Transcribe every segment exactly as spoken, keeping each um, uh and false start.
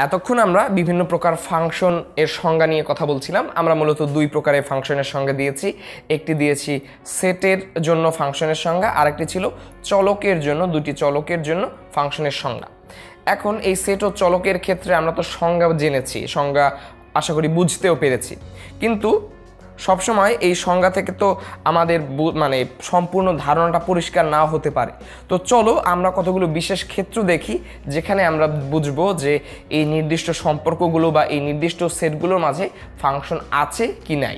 এতক্ষণ আমরা বিভিন্ন প্রকার ফাংশন এর সংজ্ঞা নিয়ে কথা বলছিলাম। আমরা মূলত দুই প্রকারের ফাংশনের সংজ্ঞা দিয়েছি। একটি দিয়েছি সেটের জন্য ফাংশনের সংজ্ঞা, আরেকটি ছিল চলকের জন্য, দুটি চলকের জন্য ফাংশনের সংজ্ঞা। এখন এই সেট ও চলকের ক্ষেত্রে আমরা তো সংজ্ঞা জেনেছি, সংজ্ঞা আশা করি বুঝতেও পেরেছি, কিন্তু সবসময় এই সংজ্ঞা থেকে তো আমাদের মানে সম্পূর্ণ ধারণাটা পরিষ্কার নাও হতে পারে। তো চলো আমরা কতগুলো বিশেষ ক্ষেত্র দেখি যেখানে আমরা বুঝবো যে এই নির্দিষ্ট সম্পর্কগুলো বা এই নির্দিষ্ট সেটগুলোর মাঝে ফাংশন আছে কি নাই।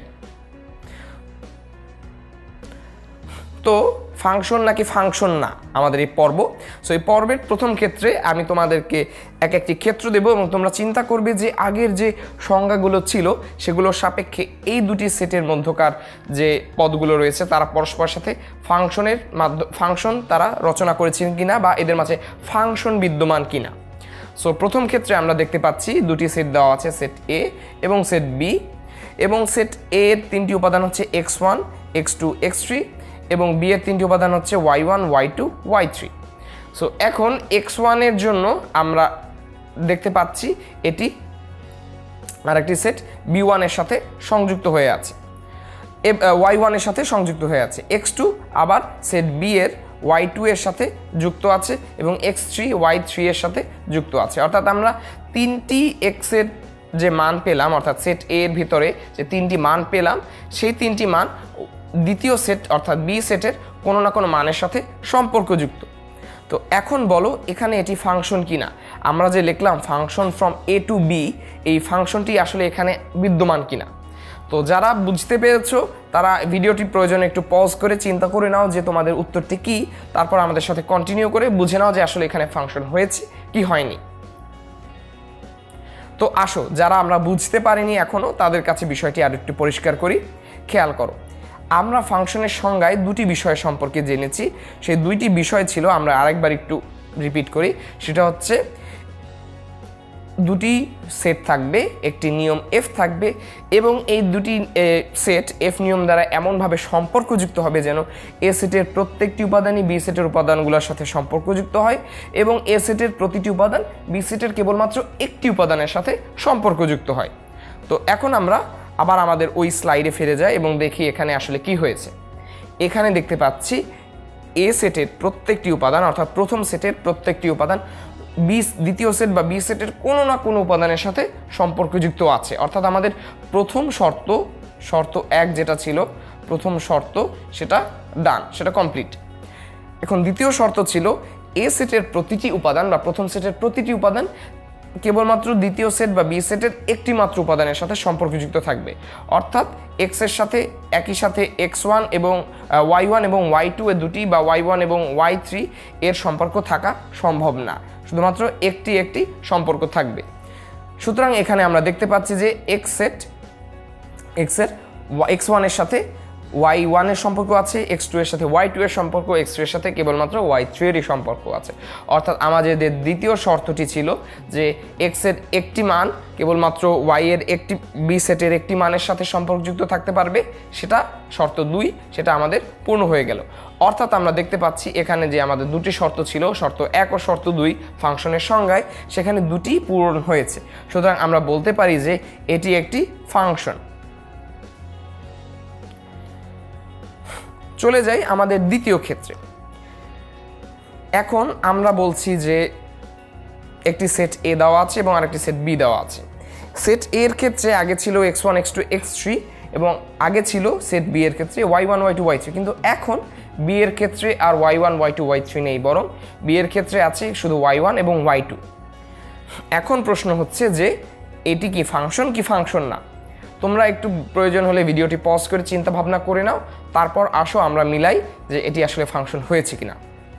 তো ফাংশন নাকি ফাংশন না আমাদের এই পর্ব। সো এই পর্বের প্রথম ক্ষেত্রে আমি তোমাদেরকে এক একটি ক্ষেত্র দেব এবং তোমরা চিন্তা করবে যে আগের যে সংজ্ঞাগুলো ছিল সেগুলোর সাপেক্ষে এই দুটি সেটের মধ্যকার যে পদগুলো রয়েছে তারা পরস্পরের সাথে ফাংশনের মাধ্যমে ফাংশন তারা রচনা করেছেন কিনা বা এদের মাঝে ফাংশন বিদ্যমান কিনা। সো প্রথম ক্ষেত্রে আমরা দেখতে পাচ্ছি দুটি সেট দেওয়া আছে, সেট এ এবং সেট বি, এবং সেট এ এর তিনটি উপাদান হচ্ছে x one, x two, x three এবং বি এর তিনটি উপাদান হচ্ছে y one, y two, y three. So এখন এক্স ওয়ানের জন্য আমরা দেখতে পাচ্ছি এটি আরেকটি সেট বি ওয়ানের সাথে সংযুক্ত হয়ে আছে, ওয়াই ওয়ানের সাথে সংযুক্ত হয়ে আছে। এক্স টু আবার সেট বি এর ওয়াই টু এর সাথে যুক্ত আছে এবং এক্স থ্রি ওয়াই থ্রি এর সাথে যুক্ত আছে। অর্থাৎ আমরা তিনটি এক্সের যে মান পেলাম, অর্থাৎ সেট এ এর ভিতরে যে তিনটি মান পেলাম সেই তিনটি মান দ্বিতীয় সেট অর্থাৎ বি সেটের কোনো না কোনো মানের সাথে সম্পর্কযুক্ত। তো এখন বলো এখানে এটি ফাংশন কিনা। আমরা যে লিখলাম function from A to B, এই ফাংশনটি আসলে এখানে বিদ্যমান কিনা। তো যারা বুঝতে পেরেছো তারা ভিডিওটি প্রয়োজনে একটু পজ করে চিন্তা করে নাও যে তোমাদের উত্তরটি কি, তারপর আমাদের সাথে কন্টিনিউ করে বুঝে নাও যে আসলে এখানে ফাংশন হয়েছে কি হয়নি। তো আসো যারা আমরা বুঝতে পারিনি এখনো তাদের কাছে বিষয়টি আর একটু পরিষ্কার করি। খেয়াল করো, আমরা ফাংশনের সংজ্ঞায় দুটি বিষয় সম্পর্কে জেনেছি। সেই দুইটি বিষয় ছিল, আমরা আরেকবার একটু রিপিট করি, সেটা হচ্ছে দুটি সেট থাকবে, একটি নিয়ম এফ থাকবে এবং এই দুটি সেট এফ নিয়ম দ্বারা এমনভাবে সম্পর্কযুক্ত হবে যেন এ সেটের প্রত্যেকটি উপাদানই বি সেটের উপাদানগুলোর সাথে সম্পর্কযুক্ত হয় এবং এ সেটের প্রতিটি উপাদান বি সেটের কেবলমাত্র একটি উপাদানের সাথে সম্পর্কযুক্ত হয়। তো এখন আমরা আবার আমাদের ওই স্লাইডে ফিরে যাই এবং দেখি এখানে আসলে কি হয়েছে। এখানে দেখতে পাচ্ছি এ সেটের প্রত্যেকটি উপাদান অর্থাৎ প্রথম সেটের প্রত্যেকটি উপাদান বি দ্বিতীয় সেট বা বি সেটের কোনো না কোনো উপাদানের সাথে সম্পর্কযুক্ত আছে। অর্থাৎ আমাদের প্রথম শর্ত শর্ত এক যেটা ছিল প্রথম শর্ত সেটা ডান, সেটা কমপ্লিট। এখন দ্বিতীয় শর্ত ছিল এ সেটের প্রতিটি উপাদান বা প্রথম সেটের প্রতিটি উপাদান কেবলমাত্র দ্বিতীয় সেট বা বি সেটের একটি মাত্র উপাদানের সাথে সম্পর্কযুক্ত থাকবে। অর্থাৎ এক্স এর সাথে একই সাথে এক্স ওয়ান এবং ওয়াই ওয়ান এবং ওয়াই টু এর দুটি বা ওয়াই ওয়ান এবং ওয়াই থ্রি এর সম্পর্ক থাকা সম্ভব না, শুধুমাত্র একটি একটি সম্পর্ক থাকবে। সুতরাং এখানে আমরা দেখতে পাচ্ছি যে এক্স সেট এক্স এর এক্স ওয়ানের সাথে ওয়াই ওয়ানের সম্পর্ক আছে, এক্স টু এর সাথে ওয়াই টু এর সম্পর্ক, এক্স থ্রি এর সাথে কেবলমাত্র ওয়াই থ্রি এরই সম্পর্ক আছে। অর্থাৎ আমাদের দ্বিতীয় শর্তটি ছিল যে এক্স এর একটি মান কেবলমাত্র ওয়াই এর একটি বি সেটের একটি মানের সাথে সম্পর্কযুক্ত থাকতে পারবে, সেটা শর্ত দুই, সেটা আমাদের পূর্ণ হয়ে গেল। অর্থাৎ আমরা দেখতে পাচ্ছি এখানে যে আমাদের দুটি শর্ত ছিল, শর্ত এক ও শর্ত দুই ফাংশনের সংজ্ঞায়, সেখানে দুটি পূরণ হয়েছে। সুতরাং আমরা বলতে পারি যে এটি একটি ফাংশন। চলে যাই আমাদের দ্বিতীয় ক্ষেত্রে। এখন আমরা বলছি যে একটি সেট এ দেওয়া আছে এবং আরেকটি সেট বি দেওয়া আছে। সেট এ এর ক্ষেত্রে আগে ছিল x one, x two, x three এবং আগে ছিল সেট বি এর ক্ষেত্রে y one, y two, y three. কিন্তু এখন বি এর ক্ষেত্রে আর y one, y two, y three নেই, বরং বি এর ক্ষেত্রে আছে শুধু ওয়াই ওয়ান এবং ওয়াই টু। এখন প্রশ্ন হচ্ছে যে এটি কি ফাংশন কি ফাংশন না। তোমরা একটু প্রয়োজন হলে ভিডিওটি পজ করে চিন্তা ভাবনা করে নাও, তারপর আসো আমরা মিলাই যে এটি আসলে ফাংশন হয়েছে কিনা।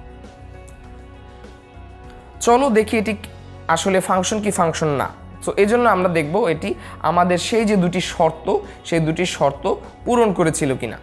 চলো দেখি এটি আসলে ফাংশন কি ফাংশন না। সো এই জন্য আমরা দেখব এটি আমাদের সেই যে দুটি শর্ত সেই দুটি শর্ত পূরণ করেছিল কিনা।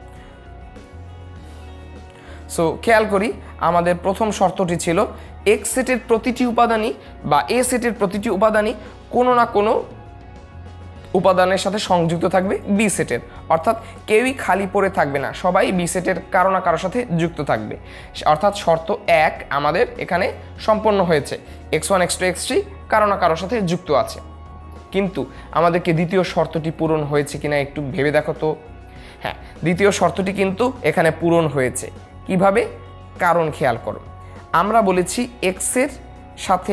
সো খেয়াল করি, আমাদের প্রথম শর্তটি ছিল এক্স সেটের প্রতিটি উপাদানই বা এ সেটের প্রতিটি উপাদানই কোনো না কোনো উপাদানের সাথে সংযুক্ত থাকবে বি সেটের, অর্থাৎ কেউই খালি পড়ে থাকবে না, সবাই বি সেটের কারো না কারোর সাথে যুক্ত থাকবে। অর্থাৎ শর্ত এক আমাদের এখানে সম্পন্ন হয়েছে, x one x two x three কারো না কারোর সাথে যুক্ত আছে। কিন্তু আমাদেরকে দ্বিতীয় শর্তটি পূরণ হয়েছে কিনা একটু ভেবে দেখো তো। হ্যাঁ, দ্বিতীয় শর্তটি কিন্তু এখানে পূরণ হয়েছে। কিভাবে? কারণ খেয়াল করো, আমরা বলেছি এক্সের সাথে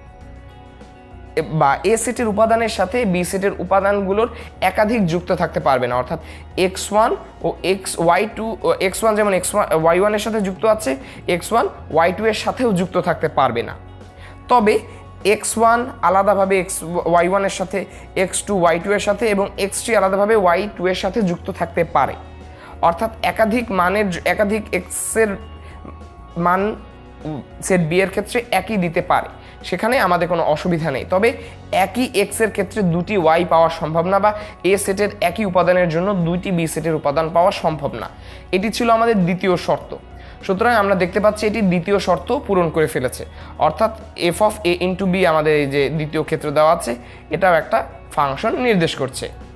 বা এ সেটের উপাদানের সাথে বি সেটের উপাদানগুলোর একাধিক যুক্ত থাকতে পারবে না, অর্থাৎ এক্স ওয়ান ও x y two x one যেমন এক্স ওয়ান ওয়াই ওয়ানের সাথে যুক্ত আছে, এক্স ওয়ান ওয়াই টু এর সাথেও যুক্ত থাকতে পারবে না। তবে এক্স ওয়ান আলাদাভাবে এক্স ওয়াই ওয়ানের সাথে, এক্স টু ওয়াই টু এর সাথে এবং এক্স থ্রি আলাদাভাবে ওয়াই টু এর সাথে যুক্ত থাকতে পারে। অর্থাৎ একাধিক মানের একাধিক এক্সের মান সেট বি এর ক্ষেত্রে একই দিতে পারে, সেখানে আমাদের কোনো অসুবিধা নেই। তবে একই এক্সের ক্ষেত্রে দুটি ওয়াই পাওয়া সম্ভব না, বা এ সেটের একই উপাদানের জন্য দুইটি বি সেটের উপাদান পাওয়া সম্ভব না। এটি ছিল আমাদের দ্বিতীয় শর্ত। সুতরাং আমরা দেখতে পাচ্ছি এটি দ্বিতীয় শর্ত পূরণ করে ফেলেছে, অর্থাৎ f of A into B আমাদের এই যে দ্বিতীয় ক্ষেত্র দেওয়া আছে, এটাও একটা ফাংশন নির্দেশ করছে।